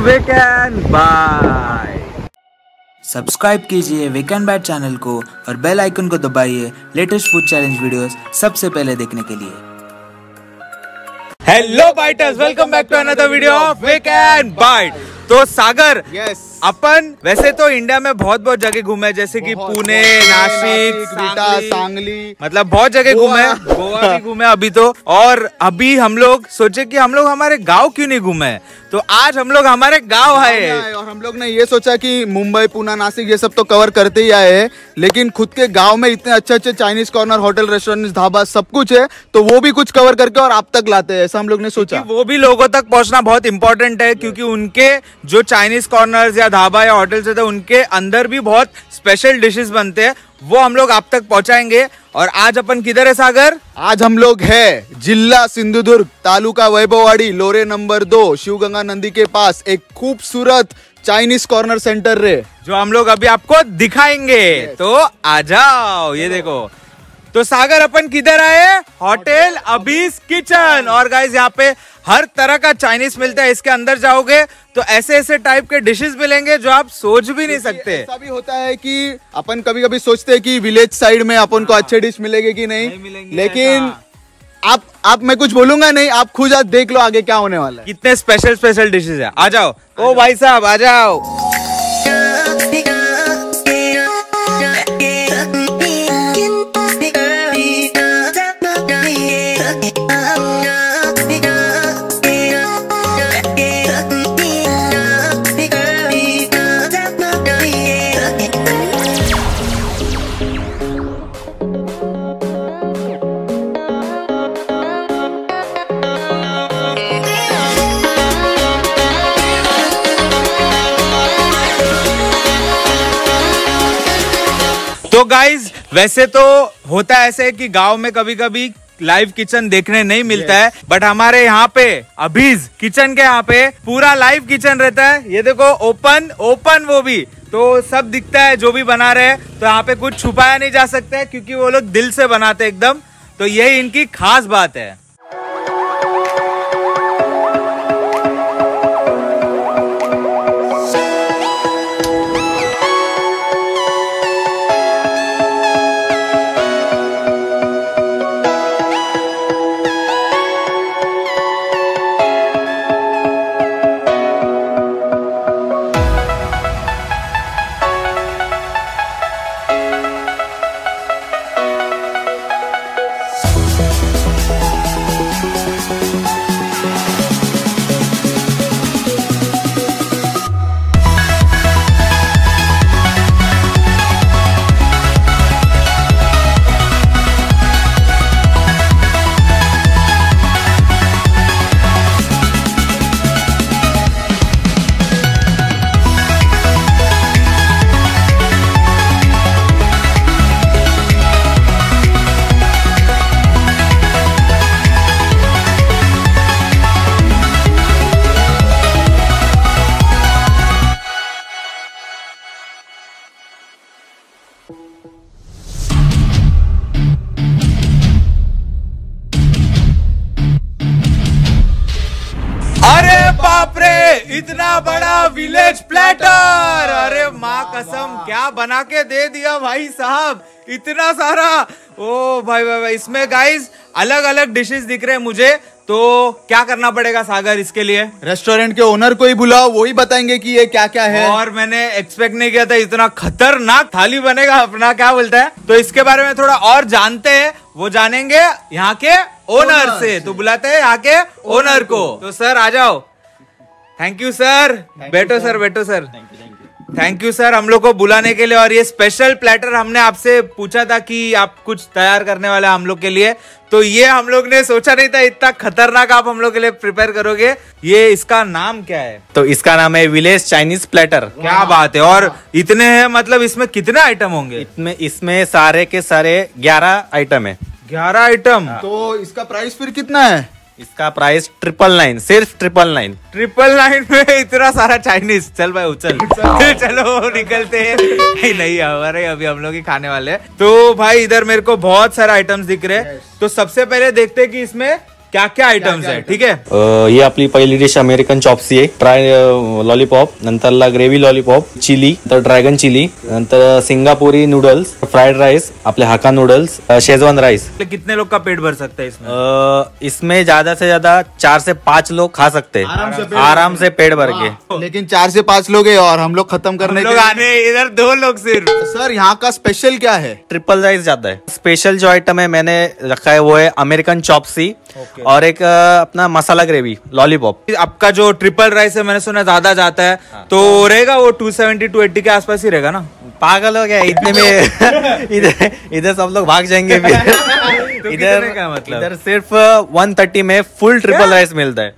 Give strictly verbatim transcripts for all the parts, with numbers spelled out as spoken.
Weekend bite. Subscribe कीजिए weekend bite channel को और बेल आइकन को दबाइए लेटेस्ट फूड चैलेंज वीडियोस सबसे पहले देखने के लिए। Hello biters, welcome back to another video of weekend bite. तो सागर, yes. अपन वैसे तो इंडिया में बहुत बहुत जगह घूमे, जैसे कि पुणे, नासिक, सांगली, सांगली, मतलब बहुत जगह घूमे, गोवा भी घूमे अभी तो। और अभी हम लोग सोचे कि हम लोग हमारे गांव क्यों नहीं घूमे, तो आज हम लोग हमारे गांव आए और हम लोग ने ये सोचा कि मुंबई, पुणे, नासिक ये सब तो कवर करते ही आए हैं, लेकिन खुद के गांव में इतने अच्छे अच्छे Chinese corner, hotel, restaurant, dhaba सब कुछ है, तो वो भी कुछ कवर करके और आप तक लाते हैं, ऐसा हम लोग ने सोचा। वो भी लोगों तक पहुंचना बहुत इंपॉर्टेंट है, क्योंकि उनके जो चाइनीज कॉर्नर्स या ढाबा या होटल्स होते हैं उनके अंदर भी बहुत स्पेशल डिशेस बनते हैं, वो हम लोग आप तक पहुंचाएंगे। और आज अपन किधर है सागर? आज हम लोग है जिला सिंधुदुर्ग, तालुका वैभववाड़ी, लोरे नंबर दो, शिवगंगा नदी के पास एक खूबसूरत चाइनीज कॉर्नर सेंटर रे, जो हम लोग अभी आपको दिखाएंगे। yes. तो आ जाओ, ये देखो। तो सागर अपन किधर आए? होटल अबीज किचन। और गाइस यहाँ पे हर तरह का चाइनीज मिलता है। इसके अंदर जाओगे तो ऐसे ऐसे टाइप के डिशेस मिलेंगे जो आप सोच भी नहीं सकते। ऐसा भी होता है कि अपन कभी कभी सोचते हैं कि विलेज साइड में अपन को अच्छे डिश मिलेंगे कि नहीं, नहीं लेकिन आप आप मैं कुछ बोलूंगा नहीं, आप खुद आज देख लो आगे क्या होने वाला है। कितने स्पेशल स्पेशल डिशेस है। आ जाओ। ओ भाई साहब आ जाओ। तो गाइज वैसे तो होता है ऐसे कि गांव में कभी कभी लाइव किचन देखने नहीं मिलता है, बट हमारे यहाँ पे अबीज किचन के यहाँ पे पूरा लाइव किचन रहता है। ये देखो, ओपन ओपन वो भी तो सब दिखता है जो भी बना रहे हैं। तो यहाँ पे कुछ छुपाया नहीं जा सकता है, क्योंकि वो लोग दिल से बनाते हैं एकदम। तो यही इनकी खास बात है। अरे बाप रे, इतना बड़ा विलेज प्लेटर! अरे माँ कसम, क्या बना के दे दिया भाई साहब, इतना सारा। ओ भाई भाई, भाई इसमें गाइस अलग अलग डिशेस दिख रहे हैं मुझे। तो क्या करना पड़ेगा सागर इसके लिए? रेस्टोरेंट के ओनर को ही बुलाओ, वो ही बताएंगे कि ये क्या क्या है। और मैंने एक्सपेक्ट नहीं किया था इतना खतरनाक थाली बनेगा अपना, क्या बोलता है। तो इसके बारे में थोड़ा और जानते हैं, वो जानेंगे यहाँ के ओनर से। तो बुलाते हैं यहाँ के ओनर को। तो सर आ जाओ। थैंक यू सर, बैठो सर, बैठो सर। थैंक यू सर हम लोग को बुलाने के लिए। और ये स्पेशल प्लेटर हमने आपसे पूछा था कि आप कुछ तैयार करने वाले हम लोग के लिए, तो ये हम लोग ने सोचा नहीं था इतना खतरनाक आप हम लोग के लिए प्रिपेयर करोगे। ये इसका नाम क्या है? तो इसका नाम है विलेज चाइनीज प्लेटर। क्या बात है। और इतने हैं, मतलब इसमें कितने आइटम होंगे? इसमें इसमें सारे के सारे ग्यारह आइटम है। ग्यारह आइटम। तो इसका प्राइस फिर कितना है? इसका प्राइस ट्रिपल नाइन, सिर्फ ट्रिपल नाइन। ट्रिपल नाइन में इतना सारा चाइनीज। चल भाई उचल चलो निकलते हैं। नहीं नहीं हमारे अभी हम लोग ही खाने वाले हैं। तो भाई इधर मेरे को बहुत सारे आइटम्स दिख रहे हैं। तो सबसे पहले देखते हैं कि इसमें क्या क्या आइटम्स है, ठीक है। अ, ही आपली पहिली डिश अमेरिकन चॉप्सी आहे, ट्राय लॉलीपॉप, नंतरला ग्रेव्ही लॉलीपॉप, चिली, तर ड्रॅगन चिली, नंतर सिंगापुरी नूडल्स, फ्राइड राइस, आपले हाका नूडल्स, शेजवान राइस। कितने लोग का पेट भर सकता है इसमें? अ, इसमें ज्यादा से ज्यादा चार से पाँच लोग खा सकते हैं आराम से पेट आराम से पेट भर के। लेकिन चार से पांच लोग हैं और हम लोग खत्म करने लोग के आने इधर दो लोग सिर्फ। सर यहाँ का स्पेशल क्या है? ट्रिपल राइस जाता है। स्पेशल जो आइटम है मैंने रखा है वो है अमेरिकन चॉप्सी और एक अ, अपना मसाला ग्रेवी लॉलीपॉप। आपका जो ट्रिपल राइस है मैंने सुना ज्यादा जाता है, तो रहेगा वो टू सेवेंटी टू एट्टी के आसपास ही रहेगा ना? पागल हो गया इतने में इधर इधर सब लोग भाग जाएंगे फिर। तो इधर कितने का मतलब? इधर सिर्फ वन थर्टी में फुल ट्रिपल राइस मिलता है।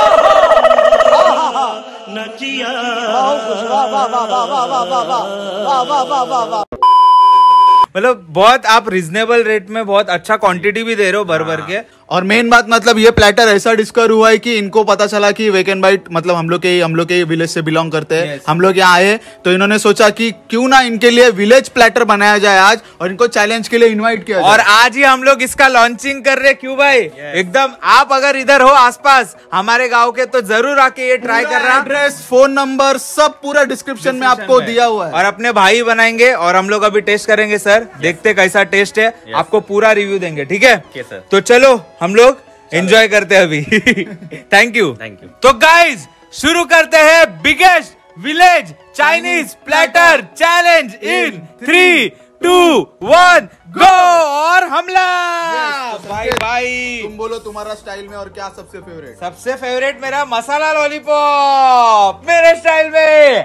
मतलब बहुत आप रिजनेबल रेट में बहुत अच्छा क्वांटिटी भी दे रहे हो भर भर के। और मेन बात मतलब ये प्लेटर ऐसा डिस्कवर हुआ है कि इनको पता चला कि वेक एंड बाइट मतलब हम लोग के हम लोग के विलेज से बिलोंग करते हैं, Yes. हम लोग यहाँ आए तो इन्होंने सोचा कि क्यों ना इनके लिए विलेज प्लेटर बनाया जाए आज और इनको चैलेंज के लिए इनवाइट किया और जाए। आज ही हम लोग इसका लॉन्चिंग कर रहे, क्यों भाई? एकदम आप अगर इधर हो आसपास हमारे गांव के तो जरूर आके ये ट्राई करना। एड्रेस, फोन नंबर सब पूरा डिस्क्रिप्शन में आपको दिया हुआ है। और अपने भाई बनाएंगे और हम लोग अभी टेस्ट करेंगे सर, देखते कैसा टेस्ट है, आपको पूरा रिव्यू देंगे, ठीक है? Okay, sir. तो चलो हम लोग एंजॉय करते हैं अभी। Thank you Thank you. तो गाइज शुरू करते हैं biggest village Chinese platter challenge in three two one go और हमला। भाई भाई तुम बोलो तुम्हारा स्टाइल में और क्या सबसे फेवरेट? सबसे फेवरेट मेरा मसाला लॉलीपॉप मेरे स्टाइल में।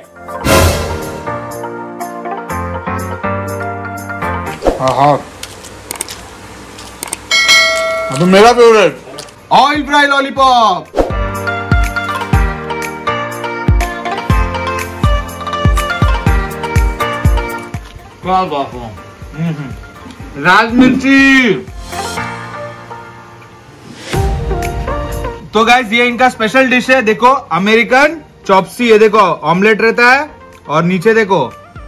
हाँ अभी मेरा फेवरेट ऑयल फ्राई लॉलीपॉप। क्या बात है, राज मिर्ची। तो गाइस ये इनका स्पेशल डिश है, देखो अमेरिकन चॉप्सी है, देखो ऑमलेट रहता है और नीचे देखो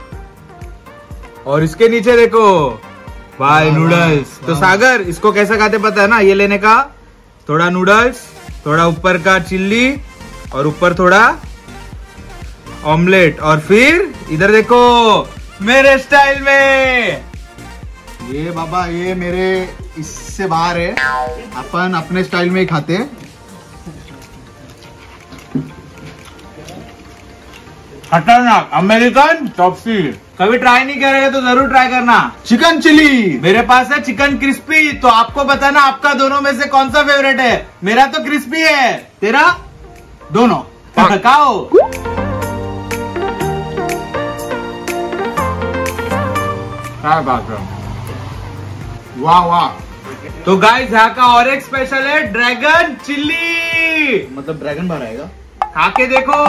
और इसके नीचे देखो भाई नूडल्स। तो सागर इसको कैसा खाते पता है ना? ये लेने का थोड़ा नूडल्स, थोड़ा ऊपर का चिल्ली और ऊपर थोड़ा ऑमलेट और फिर इधर देखो मेरे स्टाइल में। ये बाबा ये मेरे इससे बाहर है, अपन अपने स्टाइल में ही खाते हैं। खतरनाक अमेरिकन चॉप्सी, कभी ट्राई नहीं करेगा तो जरूर ट्राई करना। चिकन चिली मेरे पास है चिकन क्रिस्पी, तो आपको बताना आपका दोनों में से कौन सा फेवरेट है। मेरा तो क्रिस्पी है, तेरा? दोनों खाओ। क्या बात है, वाह वाह। तो गाइस यहाँ का और एक स्पेशल है ड्रैगन चिल्ली, मतलब ड्रैगन बार आएगा, खा के देखो।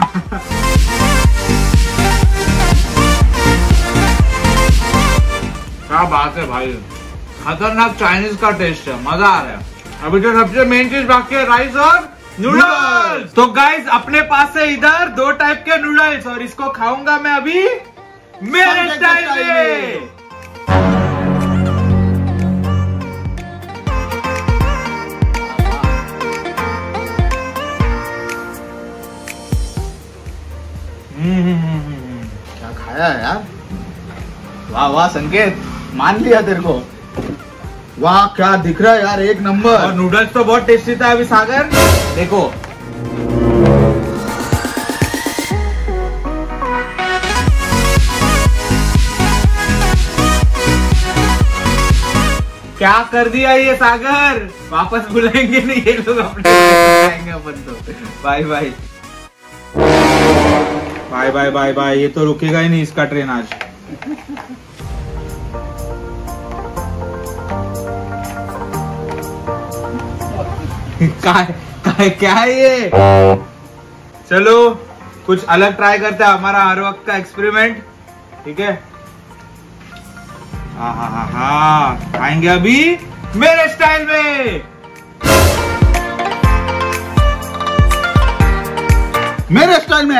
क्या बात है भाई, खतरनाक चाइनीज का टेस्ट है, मजा आ रहा है। अभी तो सबसे मेन चीज बाकी है राइस और नूडल्स। तो गाइस अपने पास है इधर दो टाइप के नूडल्स और इसको खाऊंगा मैं अभी मेरे स्टाइल में। क्या खाया है यार, वाह वाह संकेत, मान लिया तेरे को। वाह क्या दिख रहा है यार, एक और नंबर। नूडल्स तो बहुत टेस्टी था अभी सागर, देखो क्या कर दिया ये सागर, वापस बुलाएंगे नहीं ये लोग, अपने आएंगे अपन तो। Bye bye bye bye bye bye, ये तो रुकेगा ही नहीं इसका ट्रेन आज। क्या क्या क्या है ये? चलो कुछ अलग ट्राई करते हैं, हमारा हर वक्त का एक्सपेरिमेंट, ठीक है? हाँ हाँ हाँ हाँ खाएंगे अभी मेरे स्टाइल में। मेरे स्टाइल में